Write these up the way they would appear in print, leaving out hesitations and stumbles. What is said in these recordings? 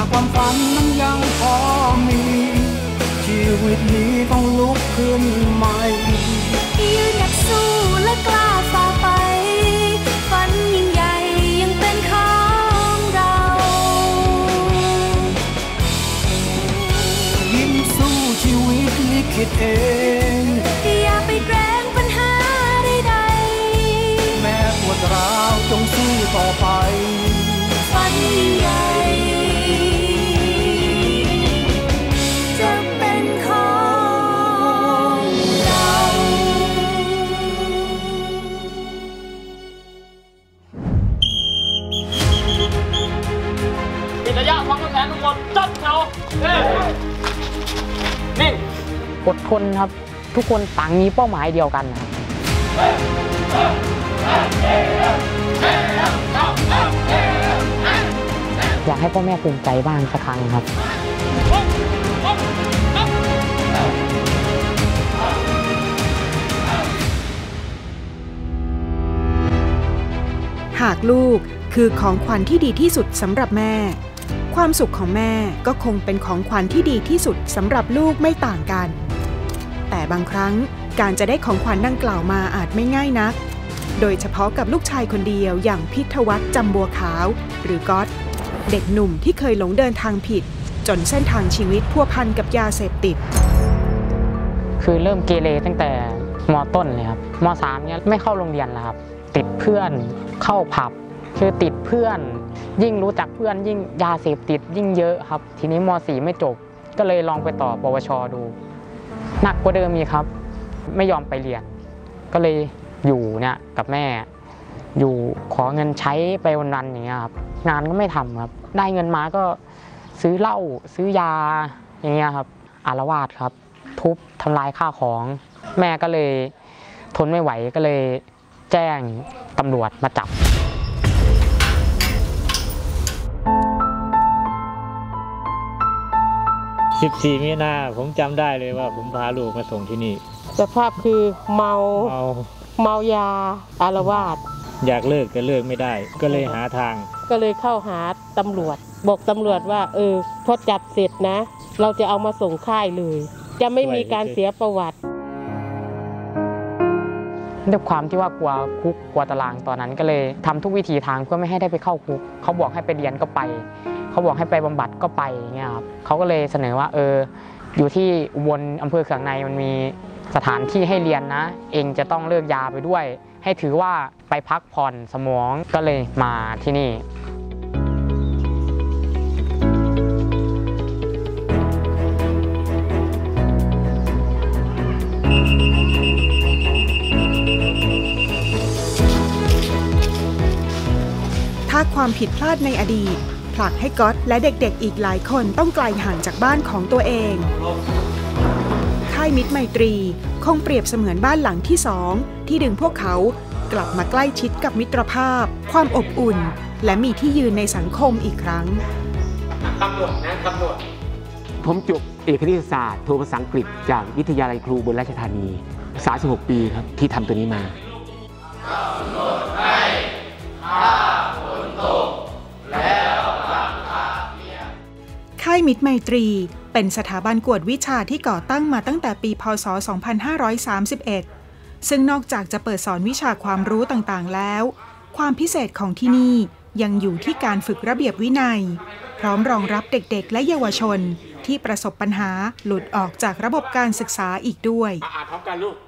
ความฝันนั้นยังพอมีชีวิตนี้ต้องลุกขึ้นใหม่ยืนหยัดสู้และกล้าฝ่าไปฝันยิ่งใหญ่ยังเป็นของเรายิ้มสู้ชีวิตลิขิตเองอย่าไปแกล้งปัญหาใดๆแม้ปวดร้าวจงสู้ต่อไปฝันยิ่งใหญ่จะเป็นของเราปิดระยะความแข็งทุกคนจับเขานิ่งอดทนครับทุกคนต่างมีเป้าหมายเดียวกันครับอยากให้พ่อแม่ภูมิใจบ้างสักครั้งครับหากลูกคือของขวัญที่ดีที่สุดสำหรับแม่ความสุขของแม่ก็คงเป็นของขวัญที่ดีที่สุดสำหรับลูกไม่ต่างกันแต่บางครั้งการจะได้ของขวัญดังกล่าวมาอาจไม่ง่ายนักโดยเฉพาะกับลูกชายคนเดียวอย่างพิทวัฒน์จำบัวขาวหรือก๊อตเด็กหนุ่มที่เคยหลงเดินทางผิดจนเส้นทางชีวิตพัวพันกับยาเสพติดคือเริ่มเกเรตั้งแต่ม.ต้นเลยครับม.3เนี่ยไม่เข้าโรงเรียนแล้วครับติดเพื่อนเข้าผับคือติดเพื่อนยิ่งรู้จักเพื่อนยิ่งยาเสพติดยิ่งเยอะครับทีนี้ม.4ไม่จบก็เลยลองไปต่อปวช.ดูหนักกว่าเดิมอีกครับไม่ยอมไปเรียนก็เลยอยู่เนี่ยกับแม่อยู่ขอเงินใช้ไปวันๆอย่างเงี้ยครับงานก็ไม่ทำครับได้เงินมาก็ซื้อเหล้าซื้อยาอย่างเงี้ยครับอาละวาดครับทุบทำลายข้าวของแม่ก็เลยทนไม่ไหวก็เลยแจ้งตำรวจมาจับ 14 มีนาผมจำได้เลยว่าผมพาลูกมาส่งที่นี่สภาพคือเมายาอาละวาดอยากเลิกแต่เลิกไม่ได้ก็เลยหาทางก็เลยเข้าหาตำรวจบอกตำรวจว่าพอจับเสร็จนะเราจะเอามาส่งค่ายเลยจะไม่มีการเสียประวัติด้วยความที่ว่ากลัวคุกกลัวตารางตอนนั้นก็เลยทำทุกวิธีทางเพื่อไม่ให้ได้ไปเข้าคุกเขาบอกให้ไปเรียนก็ไปเขาบอกให้ไปบำบัดก็ไปอย่างเงี้ยครับเขาก็เลยเสนอว่าอยู่ที่อุบลอำเภอเขืองในมันมีสถานที่ให้เรียนนะเองจะต้องเลิกยาไปด้วยให้ถือว่าไปพักผ่อนสมองก็เลยมาที่นี่ถ้าความผิดพลาดในอดีตผลักให้ก๊อตและเด็กๆอีกหลายคนต้องไกลห่างจากบ้านของตัวเองค่ายมิตรไมตรีคงเปรียบเสมือนบ้านหลังที่2ที่ดึงพวกเขากลับมาใกล้ชิดกับมิตรภาพความอบอุ่นและมีที่ยืนในสังคมอีกครั้งตำรวจนะตำรวจผมจบเอกคณิตศาสตร์โทภาษาอังกฤษจากวิทยาลัยครูบนราชธานี36 ปีครับที่ทำตัวนี้มาค่ายมิตรไมตรีเป็นสถาบันกวดวิชาที่ก่อตั้งมาตั้งแต่ปีพ.ศ. 2531ซึ่งนอกจากจะเปิดสอนวิชาความรู้ต่างๆแล้วความพิเศษของที่นี่ยังอยู่ที่การฝึกระเบียบวินัยพร้อมรองรับเด็กๆและเยาวชนที่ประสบปัญหาหลุดออกจากระบบการศึกษาอีกด้วยอ่านพร้อมกันลูก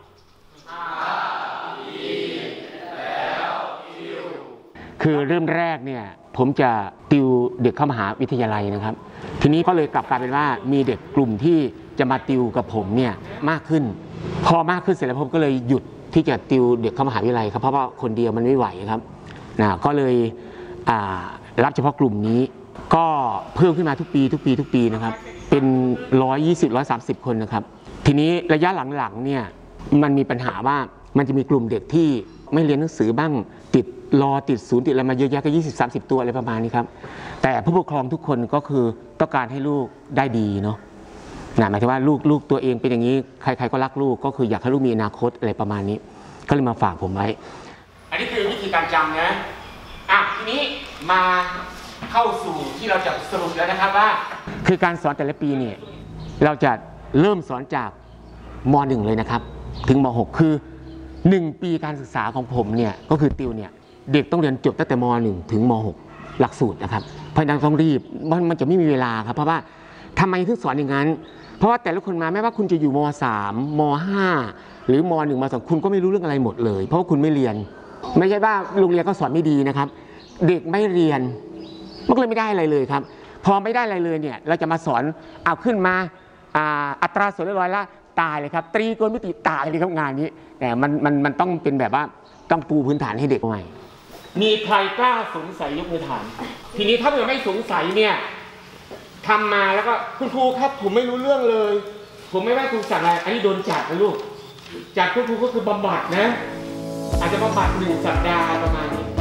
คือเริ่มแรกเนี่ยผมจะติวเด็กเข้ามหาวิทยาลัยนะครับทีนี้ก็เลยกลับกลายเป็นว่ามีเด็กกลุ่มที่จะมาติวกับผมเนี่ยมากขึ้นพอมากขึ้นเสร็จแล้วผมก็เลยหยุดที่จะติวเด็กเข้ามหาวิทยาลัยครับเพราะว่าคนเดียวมันไม่ไหวครับก็เลยรับเฉพาะกลุ่มนี้ก็เพิ่มขึ้นมาทุกปีนะครับเป็น120-130 คนนะครับทีนี้ระยะหลังๆเนี่ยมันมีปัญหาว่ามันจะมีกลุ่มเด็กที่ไม่เรียนหนังสือบ้างติดศูนย์ติดอะไรมาเยอะแยะก็20-30 ตัวอะไรประมาณนี้ครับแต่ผู้ปกครองทุกคนก็คือต้องการให้ลูกได้ดีเนาะหมายถึงว่าลูกตัวเองเป็นอย่างนี้ใครๆก็รักลูกก็คืออยากให้ลูกมีอนาคตอะไรประมาณนี้ก็เลยมาฝากผมไว้อันนี้คือวิธีการจำนะทีนี้มาเข้าสู่ที่เราจะสรุปแล้วนะครับว่าคือการสอนแต่ละปีเนี่ยเราจะเริ่มสอนจากม.1 เลยนะครับถึงม.6 คือ1 ปีการศึกษาของผมเนี่ยก็คือติวเนี่ยเด็กต้องเรียนจบตั้งแต่ม.1 ถึงม.6 หลักสูตรนะครับเพราะฉะนั้นต้องรีบมันจะไม่มีเวลาครับเพราะว่าทำไมถึงสอนอย่างนั้นเพราะว่าแต่ละคนมาแม้ว่าคุณจะอยู่ม.3 ม.5 หรือม.1 ม.2 คุณก็ไม่รู้เรื่องอะไรหมดเลยเพราะว่าคุณไม่เรียนไม่ใช่ว่าโรงเรียนก็สอนไม่ดีนะครับเด็กไม่เรียนมันก็เลยไม่ได้อะไรเลยครับพอไม่ได้อะไรเลยเนี่ยเราจะมาสอนเอาขึ้นมาอัตราส่วนร้อยละตายเลยครับตรีโกณมิติตายเลยครับงานนี้แต่มันต้องเป็นแบบว่าต้องปูพื้นฐานให้เด็กใหม่มีใครกล้าสงสัยยกมือถามทีนี้ถ้าเกิดไม่สงสัยเนี่ยทำมาแล้วก็คุณครูครับผมไม่รู้เรื่องเลยผมไม่ว่าครูสั่งอะไรอันนี้โดนจับนะลูกจับคุณครูก็คือบำบัดนะอาจจะบำบัด1 สัปดาห์ประมาณนี้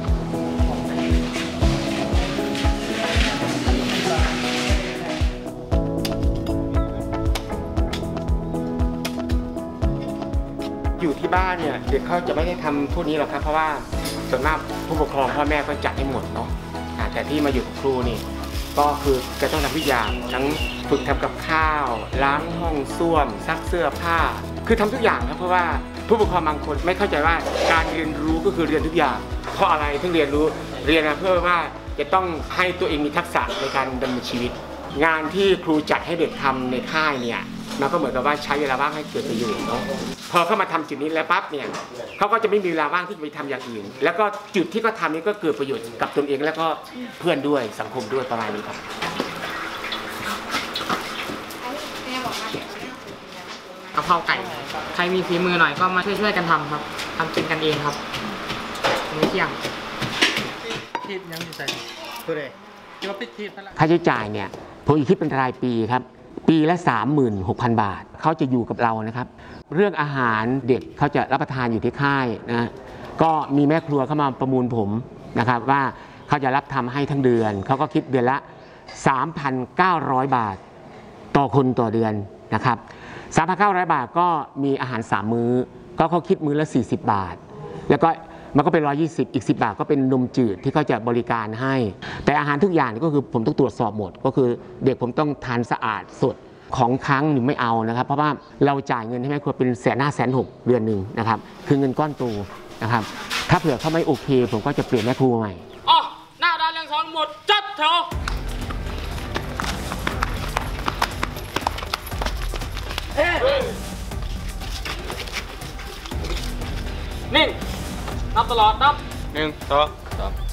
อยู่ที่บ้านเนี่ยเด็กเขาจะไม่ได้ทำพวกนี้หรอกครับเพราะว่าส่วนมากผู้ปกครองพ่อแม่ก็จัดให้หมดเนาะแต่ที่มาอยู่กับครูนี่ก็คือจะต้องทำทุกอย่างทั้งฝึกทำกับข้าวล้างห้องส้วมซักเสื้อผ้าคือทำทุกอย่างครับเพราะว่าผู้ปกครองบางคนไม่เข้าใจว่าการเรียนรู้ก็คือเรียนทุกอย่างเพราะอะไรถึงเรียนรู้เรียนเพื่อว่าจะต้องให้ตัวเองมีทักษะในการดำเนินชีวิตงานที่ครูจัดให้เด็กทำในค่ายเนี่ยมันก็เหมือนกับว่าใช้เวลาว่างให้เกิดประโยชน์เนาะพอเข้ามาทำจุดนี้แล้วปั๊บเนี่ยเขาก็จะไม่มีเวลาว่างที่จะไปทำอย่างอื่นแล้วก็จุดที่เขาทำนี้ก็เกิดประโยชน์กับตนเองแล้วก็เพื่อนด้วยสังคมด้วยประมาณนี้ครับกะเพราไก่ใครมีฝีมือหน่อยก็มาช่วยกันทำครับทำกินกันเองครับมื้อเที่ยงคิดยังอยู่ใส่ตัวเด็กคิดว่าปิดคิดค่าใช้จ่ายเนี่ยผมคิดเป็นรายปีครับปีละ 36,000 บาทเขาจะอยู่กับเรานะครับเรื่องอาหารเด็กเขาจะรับประทานอยู่ที่ค่ายนะก็มีแม่ครัวเข้ามาประมูลผมนะครับว่าเขาจะรับทำให้ทั้งเดือนเขาก็คิดเดือนละ 3,900 บาทต่อคนต่อเดือนนะครับ 3,900 บาทก็มีอาหาร3มื้อก็เขาคิดมื้อละ40 บาทแล้วก็มันก็เป็น120อีก10 บาทก็เป็นนมจืดที่เขาจะบริการให้แต่อาหารทุกอย่างก็คือผมต้องตรวจสอบหมดก็คือเด็กผมต้องทานสะอาดสดของค้างหรือไม่เอานะครับเพราะว่าเราจ่ายเงินให้แม่ครัวเป็น150,000 เดือนหนึ่งนะครับคือเงินก้อนโตนะครับถ้าเผื่อเขาไม่โอเคผมก็จะเปลี่ยนแม่ครัวใหม่อ๋อหน้าด้านเรียงสอนหมดจัดแถวนิ่งนับตลอดนับ1 2 3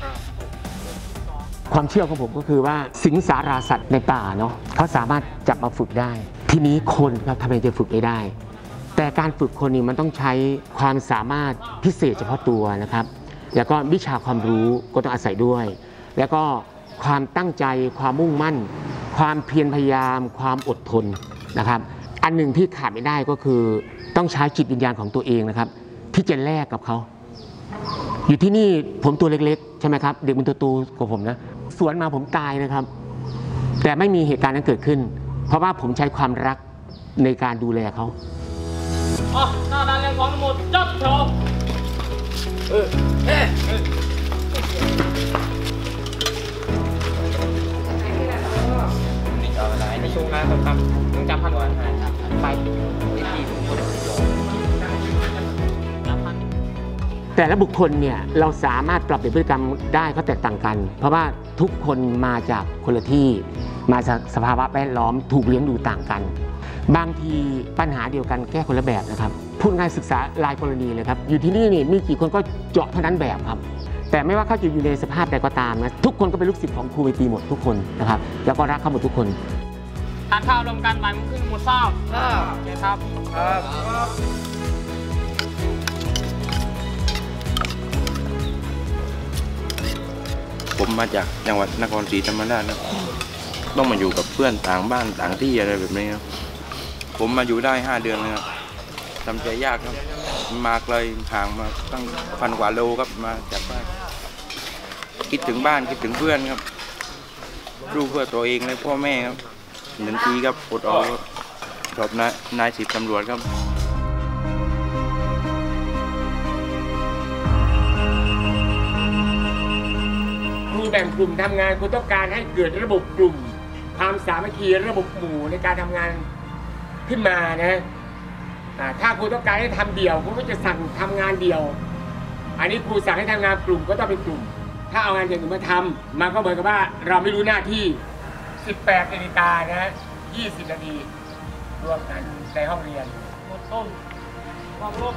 4 ความเชื่อของผมก็คือว่าสิงสาราสัตว์ในป่าเนาะเขาสามารถจับมาฝึกได้ทีนี้คนครับทำไมจะฝึกไม่ได้แต่การฝึกคนนี้มันต้องใช้ความสามารถพิเศษเฉพาะตัวนะครับแล้วก็วิชาความรู้ก็ต้องอาศัยด้วยแล้วก็ความตั้งใจความมุ่งมั่นความเพียรพยายามความอดทนนะครับอันหนึ่งที่ขาดไม่ได้ก็คือต้องใช้จิตวิญญาณของตัวเองนะครับที่จะแลกกับเขาอยู่ที่นี่ผมตัวเล็กๆใช่ไหมครับเด็กมันตัวโตกว่าผมนะสวนมาผมตายนะครับแต่ไม่มีเหตุการณ์นั้นเกิดขึ้นเพราะว่าผมใช้ความรักในการดูแลเขาอ๋อหน้าด้านเรียงสอนหมดจัดแถวในช่วงนั้นผมจำพันวันไปแต่ละบุคคลเนี่ยเราสามารถปรับเปลี่ยนพฤติกรรมได้ก็แตกต่างกันเพราะว่าทุกคนมาจากคนละที่มาจากสภาวะแวดล้อมถูกเลี้ยงดูต่างกันบางทีปัญหาเดียวกันแก้คนละแบบนะครับพูดง่ายศึกษารายกรณีเลยครับอยู่ที่นี่นี่มีกี่คนก็เจาะเท่านั้นแบบครับแต่ไม่ว่าเขาจะอยู่ในสภาพใดก็ตามนะทุกคนก็เป็นลูกศิษย์ของครูเวทีหมดทุกคนนะครับแล้วก็รักเขาหมดทุกคนทานข้าวรวมกันบ่ายโมงครึ่งหมดทราบโอเคครับผมมาจากจังหวัดนครศรีธรรมราชนะต้องมาอยู่กับเพื่อนต่างบ้านต่างที่อะไรแบบนี้ครับผมมาอยู่ได้5 เดือนเลยครับทำใจยากครับมาไกลห่างมาตั้ง1,000 กว่าโลครับมาจากบ้านคิดถึงบ้านคิดถึงเพื่อนครับดูเพื่อตัวเองและพ่อแม่ครับหนึ่งทีครับอดเอาจบนาย10 ตำรวจครับแบ่งกลุ่มทำงานครูต้องการให้เกิดระบบกลุ่มความสามัคคีระบบหมู่ในการทำงานขึ้นมานะถ้าครูต้องการให้ทำเดี่ยวครูก็จะสั่งทำงานเดี่ยวอันนี้ครูสั่งให้ทำงานกลุ่มก็ต้องเป็นกลุ่มถ้าเอางานอย่างอื่นมาทำมันก็เหมือนกับว่าเราไม่รู้หน้าที่18 นาฬิกานะ20 นาทีรวมกันในห้องเรียนหมดต้นวางลบ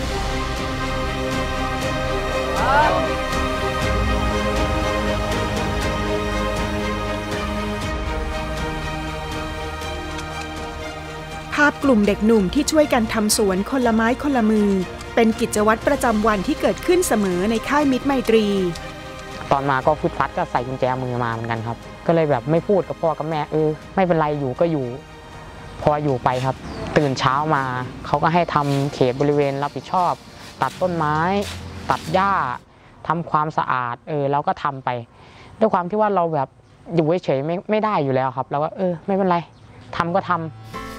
ภาพกลุ่มเด็กหนุ่มที่ช่วยกันทำสวนคนละไม้คนละมือเป็นกิจวัตรประจำวันที่เกิดขึ้นเสมอในค่ายมิตรไมตรีตอนมาก็ฟุดฟัดก็ใส่กุญแจมือมาเหมือนกันครับก็เลยแบบไม่พูดกับพ่อกับแม่ไม่เป็นไรอยู่ก็อยู่พออยู่ไปครับตื่นเช้ามาเขาก็ให้ทำเขตบริเวณรับผิดชอบตัดต้นไม้ตัดหญ้าทำความสะอาดเราก็ทำไปด้วยความที่ว่าเราแบบอยู่เฉยๆไม่ได้อยู่แล้วครับเราก็ไม่เป็นไรทำก็ทำ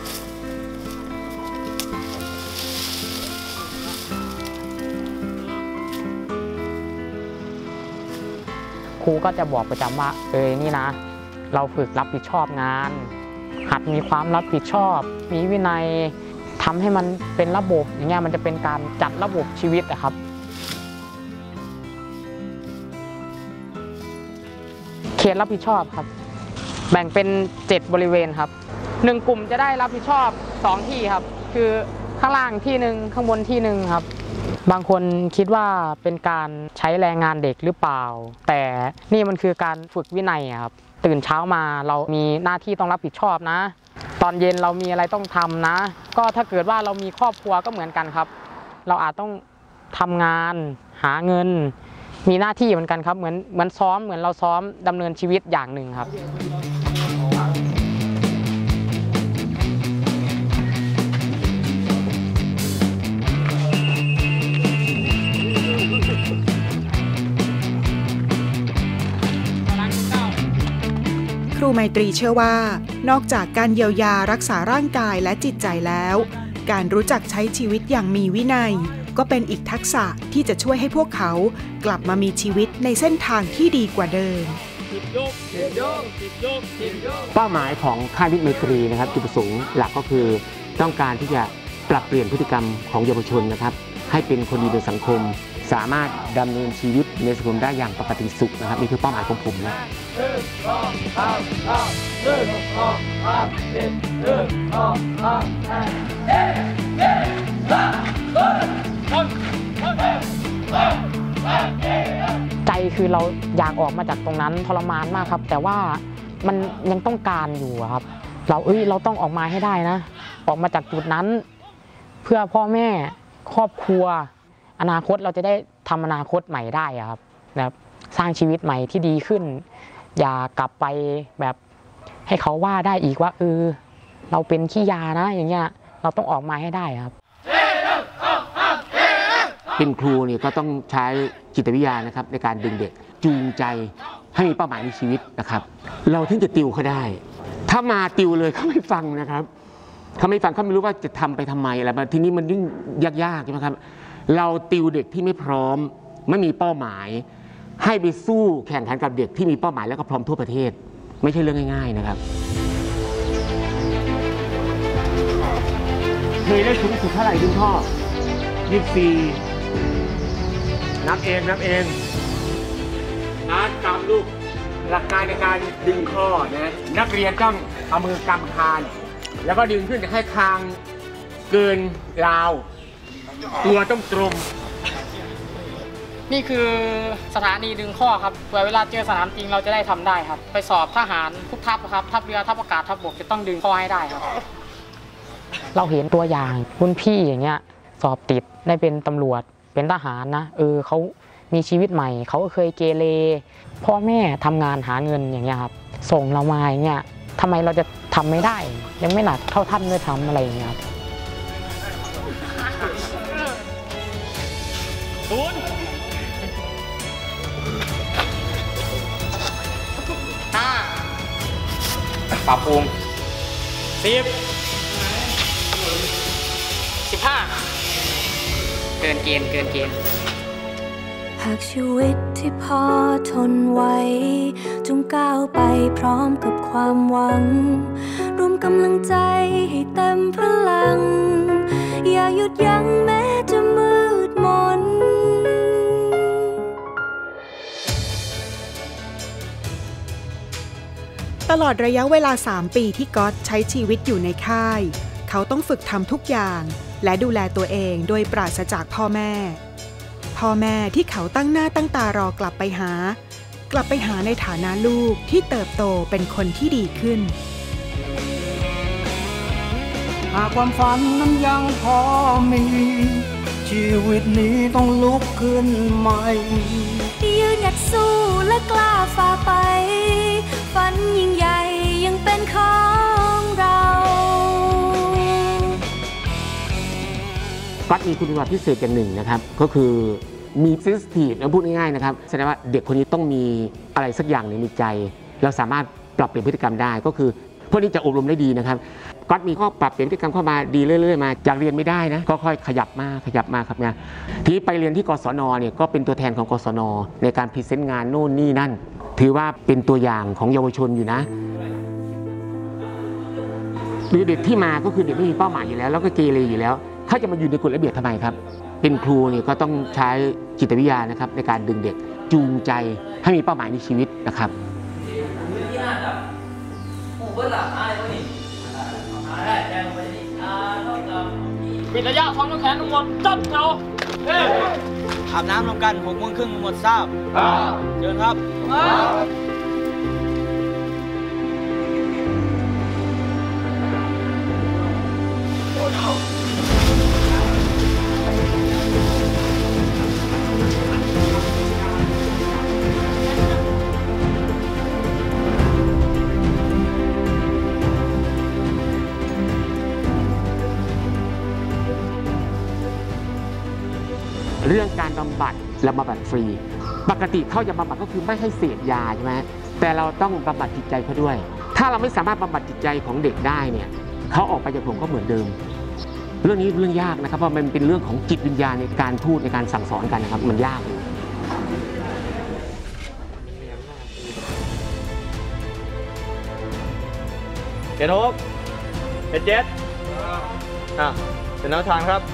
ครูก็จะบอกประจำว่านี่นะเราฝึกรับผิดชอบงานหัดมีความรับผิดชอบมีวินัยทำให้มันเป็นระบบอย่างเงี้ยมันจะเป็นการจัดระบบชีวิตนะครับเขตรับผิดชอบครับแบ่งเป็น7บริเวณครับ1กลุ่มจะได้รับผิดชอบ2ที่ครับคือข้างล่างที่หนึ่งข้างบนที่หนึ่งครับบางคนคิดว่าเป็นการใช้แรงงานเด็กหรือเปล่าแต่นี่มันคือการฝึกวินัยครับตื่นเช้ามาเรามีหน้าที่ต้องรับผิดชอบนะตอนเย็นเรามีอะไรต้องทำนะก็ถ้าเกิดว่าเรามีครอบครัวก็เหมือนกันครับเราอาจต้องทำงานหาเงินมีหน้าที่เหมือนกันครับเหมือนซ้อมเหมือนเราซ้อมดำเนินชีวิตอย่างหนึ่งครับครูไมตรีเชื่อว่านอกจากการเยียวยารักษาร่างกายและจิตใจแล้วการรู้จักใช้ชีวิตอย่างมีวินัยก็เป็นอีกทักษะที่จะช่วยให้พวกเขากลับมามีชีวิตในเส้นทางที่ดีกว่าเดิมเป้าหมายของค่ายมิตรไมตรีนะครับจุดประสงค์หลักก็คือต้องการที่จะปรับเปลี่ยนพฤติกรรมของเยาวชนนะครับให้เป็นคนดีในสังคมสามารถดำเนินชีวิตในสังคมได้อย่างปกติสุขนะครับนี่คือเป้าหมายของผมนะใจคือเราอยากออกมาจากตรงนั้นทรมานมากครับแต่ว่ามันยังต้องการอยู่ครับเราต้องออกมาให้ได้นะออกมาจากจุดนั้นเพื่อพ่อแม่ครอบครัวอนาคตเราจะได้ทำอนาคตใหม่ได้ครับนะครับสร้างชีวิตใหม่ที่ดีขึ้นอย่ากลับไปแบบให้เขาว่าได้อีกว่าเราเป็นขี้ยานะอย่างเงี้ยเราต้องออกมาให้ได้ครับเป็นครูเนี่ยก็ต้องใช้จิตวิทยานะครับในการดึงเด็กจูงใจให้มีเป้าหมายในชีวิตนะครับเราถึงจะติวเขาได้ถ้ามาติวเลยเขาไม่ฟังนะครับเขาไม่ฟังเขาไม่รู้ว่าจะทำไปทำไมอะไรมาทีนี้มันยิ่งยากๆใช่ไหมครับเราติวเด็กที่ไม่พร้อมไม่มีเป้าหมายให้ไปสู้แข่งขันกับเด็กที่มีเป้าหมายแล้วก็พร้อมทั่วประเทศไม่ใช่เรื่องง่ายๆนะครับเคยได้สูงสุดเท่าไหร่คุณพ่อ24นับเองนักำลูกหลักการในการดึงข้อนะนักเรียนต้องเอามือกำคานแล้วก็ดึงขึ้นให้คางเกินราวตัวต้องตรงนี่คือสถานีดึงข้อครับเผื่อเวลาเจอสนามจริงเราจะได้ทำได้ครับไปสอบทหารทุกทัพครับทัพเรือทัพอากาศทัพบกจะต้องดึงข้อให้ได้ครับเราเห็นตัวอย่างรุ่นพี่อย่างเงี้ยสอบติดได้เป็นตำรวจเป็นทหารนะเขามีชีวิตใหม่เขาเคยเกเรพ่อแม่ทำงานหาเงินอย่างเงี้ยครับส่งเรามาอย่างเงี้ยทำไมเราจะทำไม่ได้ยังไม่หนักเท่าท่านด้วยทำอะไรอย่างเงี้ยครับปรับปรุง 15เกินเกณฑ์หากชีวิตที่พอทนไหวจงก้าวไปพร้อมกับความหวังรวมกำลังใจให้เต็มพลังอย่าหยุดยั้งแม้จะมืดมนตลอดระยะเวลา3 ปีที่ก๊อตใช้ชีวิตอยู่ในค่ายเขาต้องฝึกทำทุกอย่างและดูแลตัวเองโดยปราศจากพ่อแม่ที่เขาตั้งหน้าตั้งตารอกลับไปหาในฐานะลูกที่เติบโตเป็นคนที่ดีขึ้นหากความฝันนั้นยังพอมีชีวิตนี้ต้องลุกขึ้นใหม่ยืนหยัดสู้และกล้าฝ่าไปฝันยิ่งใหญ่ยังเป็นของเราก๊อตมีคุณสมบัติพิเศษอย่างหนึ่งนะครับก็คือมีเซนซิทีฟพูดง่ายๆนะครับแสดงว่าเด็กคนนี้ต้องมีอะไรสักอย่างในใจเราสามารถปรับเปลี่ยนพฤติกรรมได้ก็คือพวกนี้จะอบรมได้ดีนะครับก๊อตมีข้อปรับเปลี่ยนพฤติกรรมเข้ามาดีเรื่อยๆมาจากเรียนไม่ได้นะก็ค่อยขยับมาครับเนี่ยที่ไปเรียนที่กศนเนี่ยก็เป็นตัวแทนของกศนในการพรีเซนต์งานโน่นนี่นั่นถือว่าเป็นตัวอย่างของเยาวชนอยู่นะหรือเด็กที่มาก็คือเด็กไม่มีเป้าหมายอยู่แล้วแล้วก็เกเรอยู่แล้วเขาจะมาอยู่ในกฎระเบียบทำไมครับเป็นครูเนี่ยก็ต้องใช้จิตวิทยานะครับในการดึงเด็กจูงใจให้มีเป้าหมายในชีวิตนะครับปิดระยะความต้องแขนทั้งหมดจับเราอาบน้ำรวมกัน6 โมงครึ่งหมดทราบเชิญครับเรื่องการบำบัดและบำบัดฟรีปกติเขาจะบำบัดก็คือไม่ให้เสพยาใช่ไหมแต่เราต้องบำบัดจิตใจเขาด้วยถ้าเราไม่สามารถบำบัดจิตใจของเด็กได้เนี่ยเขาออกไปจากผมก็เหมือนเดิมเรื่องนี้เรื่องยากนะครับเพราะมันเป็นเรื่องของจิตวิญญาณในการพูดในการสั่งสอนกันนะครับมันยากเจ็ดฮกเป็นเจ็ดเป็นแนวทางครับ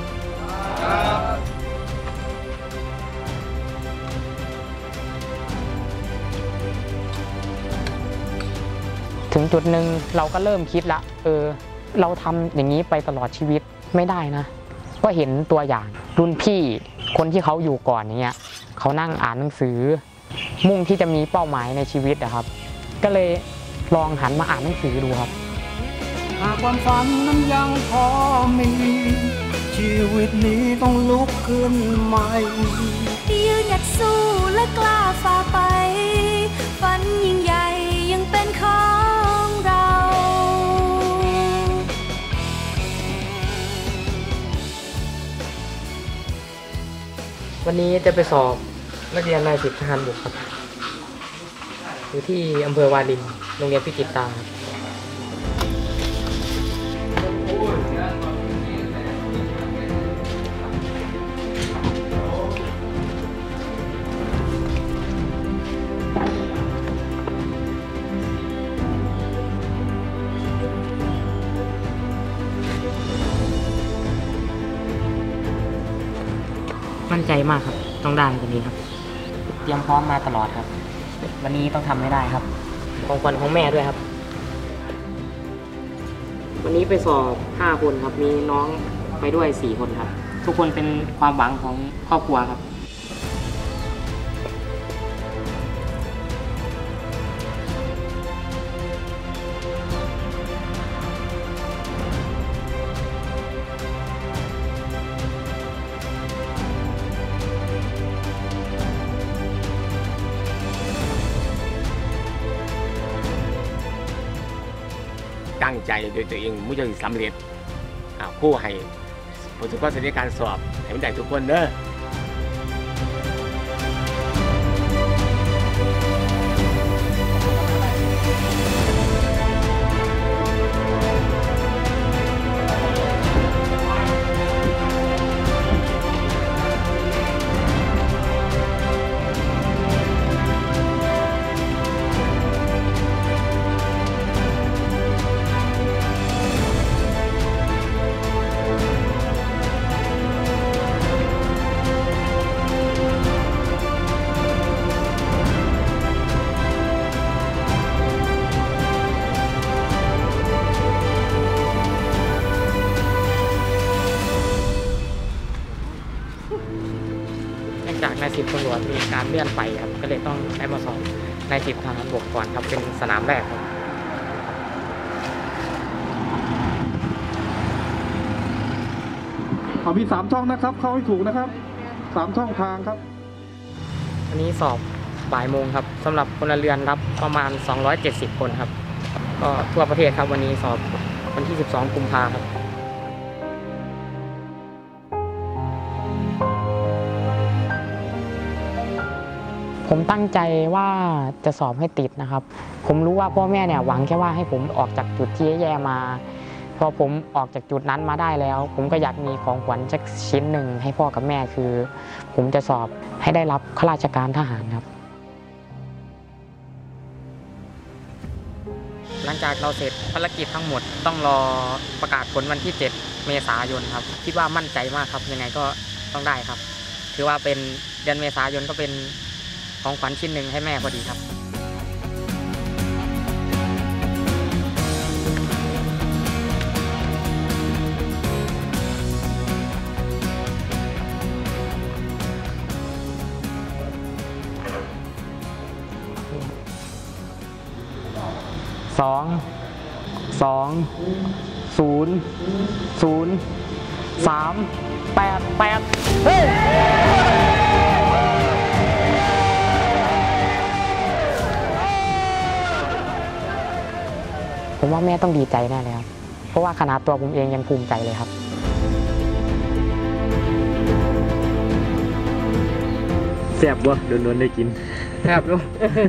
ถึงจุดหนึ่งเราก็เริ่มคิดละเราทำอย่างนี้ไปตลอดชีวิตไม่ได้นะก็เห็นตัวอย่างรุ่นพี่คนที่เขาอยู่ก่อนอย่างเงี้ยเขานั่งอ่านหนังสือมุ่งที่จะมีเป้าหมายในชีวิตนะครับก็เลยลองหันมาอ่านหนังสือดูครับหากความฝันนั้นยังพอมีชีวิตนี้ต้องลุกขึ้นใหม่ยืนหยัดสู้และกล้าฝ่าไปฝันยิ่งใหญ่ยังเป็นของเราวันนี้จะไปสอบนักเรียนนายสิบทหารบกครับอยู่ที่อำเภอวารินโรงเรียนพิจิตรตาครับมั่นใจมากครับต้องได้วันนี้ครับเตรียมพร้อมมาตลอดครับวันนี้ต้องทำให้ได้ครับของขวัญของแม่ด้วยครับวันนี้ไปสอบ5 คนครับมีน้องไปด้วย4 คนครับทุกคนเป็นความหวังของครอบครัวครับตั้งใจโดยตัวเองมุ่งจะสำเร็จผู้ให้ผลสุดก็ในการสอบให้มันได้ทุกคนเด้อายสิบตำรวจมีการเลื่อนไปครับก็เลยต้องได้มาสอบนายสิบทหารบกก่อนครับเป็นสนามแรกครับมี3 ช่องนะครับเข้าให้ถูกนะครับ3 ช่องทางครับอันนี้สอบบ่ายโมงครับสำหรับพลเรือนรับประมาณ270 คนครับก็ทั่วประเทศครับวันนี้สอบวันที่12 กุมภาพันธ์ครับผมตั้งใจว่าจะสอบให้ติดนะครับผมรู้ว่าพ่อแม่เนี่ยหวังแค่ว่าให้ผมออกจากจุดที่แย่มาพอผมออกจากจุดนั้นมาได้แล้วผมก็อยากมีของขวัญสักชิ้นหนึ่งให้พ่อกับแม่คือผมจะสอบให้ได้รับข้าราชการทหารครับหลังจากเราเสร็จภารกิจทั้งหมดต้องรอประกาศผลวันที่7 เมษายนครับคิดว่ามั่นใจมากครับยังไงก็ต้องได้ครับถือว่าเป็นเดือนเมษายนก็เป็นของขวัญชิ้นหนึ่งให้แม่พอดีครับ2-2-0-0-3-8-8เฮ้ยผมว่าแม่ต้องดีใจแน่เลยครับเพราะว่าขนาดตัวผมเองยังภูมิใจเลยครับแซ่บวะโดนได้กินแซ่บลูก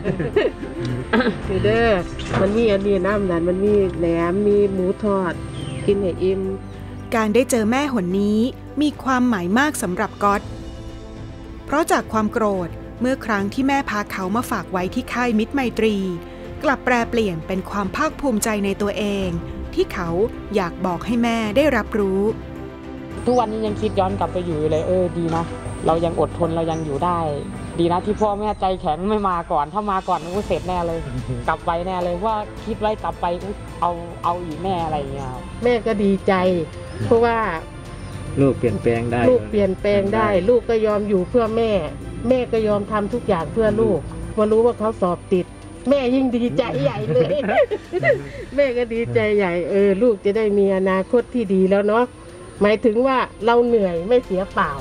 คือเด้อมันมีอันนี้น้ำนั้นมันมีแหนมมีหมูทอดกินให้อิ่มการได้เจอแม่หนนี้มีความหมายมากสำหรับก๊อตเพราะจากความโกรธเมื่อครั้งที่แม่พาเขามาฝากไว้ที่ค่ายมิตรไมตรีกลับแปรเปลี่ยนเป็นความภาคภูมิใจในตัวเองที่เขาอยากบอกให้แม่ได้รับรู้ทุกวันนี้ยังคิดย้อนกลับไปอยู่เลยดีนะเรายังอดทนเรายังอยู่ได้ดีนะที่พ่อแม่ใจแข็งไม่มาก่อนถ้ามาก่อนกูเสร็จแน่เลยกลับไปแน่เลยว่าคิดไว้กลับไปเอาอีกแน่อะไรอย่างเงี้ยแม่ก็ดีใจเพราะว่าลูกเปลี่ยนแปลงได้ลูกเปลี่ยนแปลงได้ลูกก็ยอมอยู่เพื่อแม่แม่ก็ยอมทำทุกอย่างเพื่อลูกพอรู้ว่าเขาสอบติดแม่ยิ่งดีใจใหญ่เลย แม่ก็ดีใจใหญ่ลูกจะได้มีอนาคตที่ดีแล้วเนาะหมายถึงว่าเราเหนื่อยไม่เสียเปล่า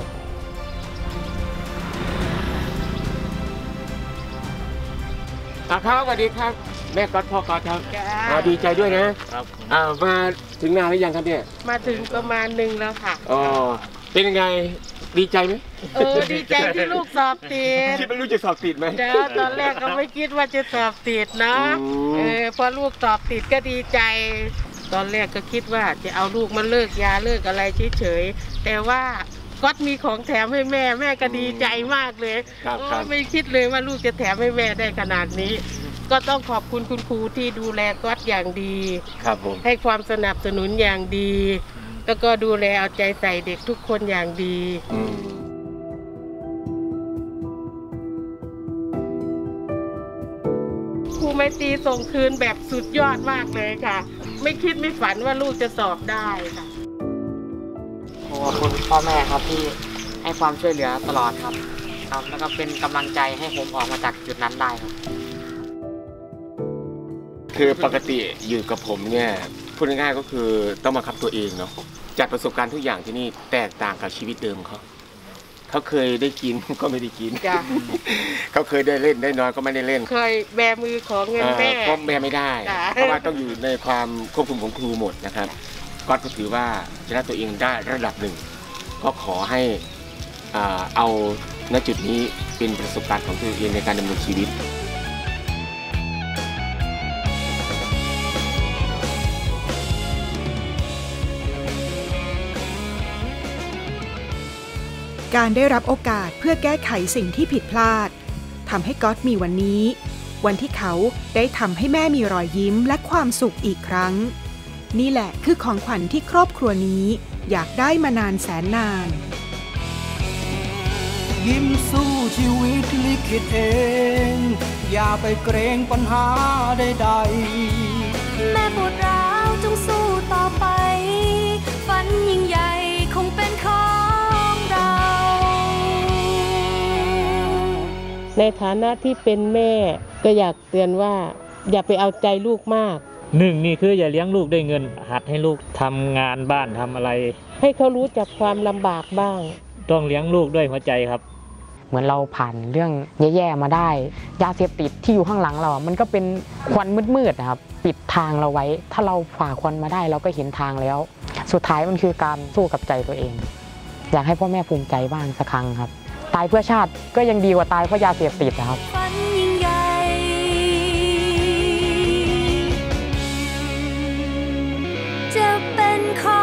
ครับสวัสดีครับแม่ก๊อตพ่อก๊อตครับดีใจด้วยนะครับมาถึงนานหรือยังครับเนี่ยมาถึงประมาณนึงแล้วค่ะเป็นยังไงดีใจไหมดีใจที่ลูกสอบติดคิดว่าลูกจะสอบติดไหมตอนแรกก็ไม่คิดว่าจะสอบติดนะพอลูกสอบติดก็ดีใจตอนแรกก็คิดว่าจะเอาลูกมาเลิกยาเลิกอะไรเฉยๆแต่ว่าก๊อตมีของแถมให้แม่ก็ดีใจมากเลยไม่คิดเลยว่าลูกจะแถมให้แม่ได้ขนาดนี้ก็ต้องขอบคุณคุณครูที่ดูแลก๊อตอย่างดีครับผมให้ความสนับสนุนอย่างดีแล้วก็ดูแลเอาใจใส่เด็กทุกคนอย่างดีครูไมตรีส่งคืนแบบสุดยอดมากเลยค่ะไม่คิดไม่ฝันว่าลูกจะสอบได้ค่ะขอบคุณพ่อแม่ครับที่ให้ความช่วยเหลือตลอดครับแล้วก็เป็นกำลังใจให้ผมออกมาจากจุดนั้นได้ครับคือปกติอยู่กับผมเนี่ยพูดง่ายๆก็คือต้องบังคับตัวเองเนาะจากประสบการณ์ทุกอย่างที่นี่แตกต่างกับชีวิตเดิมเขาเคยได้กินก็ไม่ได้กินเขาเคยได้เล่นได้น้อยก็ไม่ได้เล่นเคยแบมือของเงินแม่ก็แบไม่ได้เพราะว่าต้องอยู่ในความควบคุมของครูหมดนะครับก็ถือว่าชนะตัวเองได้ระดับหนึ่งก็ขอให้เอาณจุดนี้เป็นประสบการณ์ของตัวเองในการดำเนินชีวิตการได้รับโอกาสเพื่อแก้ไขสิ่งที่ผิดพลาดทำให้ก๊อตมีวันนี้วันที่เขาได้ทำให้แม่มีรอยยิ้มและความสุขอีกครั้งนี่แหละคือของขวัญที่ครอบครัวนี้อยากได้มานานแสนนานยิ้มสู้ชีวิตลิขิตเองอย่าไปเกรงปัญหาใดๆแม่ปวดร้าวจงสู้ต่อไปฝันยิ่งใหญ่คงเป็นของเราในฐานะที่เป็นแม่ก็อยากเตือนว่าอย่าไปเอาใจลูกมาก 1นี่คืออย่าเลี้ยงลูกด้วยเงินหัดให้ลูกทำงานบ้านทำอะไรให้เขารู้จักความลำบากบ้างต้องเลี้ยงลูกด้วยหัวใจครับเหมือนเราผ่านเรื่องแย่ๆมาได้ยาเสพติดที่อยู่ข้างหลังเรามันก็เป็นควันมืดๆนะครับปิดทางเราไว้ถ้าเราฝ่าควันมาได้เราก็เห็นทางแล้วสุดท้ายมันคือการสู้กับใจตัวเองอยากให้พ่อแม่ภูมิใจบ้างสักครั้งครับตายเพื่อชาติก็ยังดีกว่าตายเพราะยาเสพติดนะครับจะเป็นของ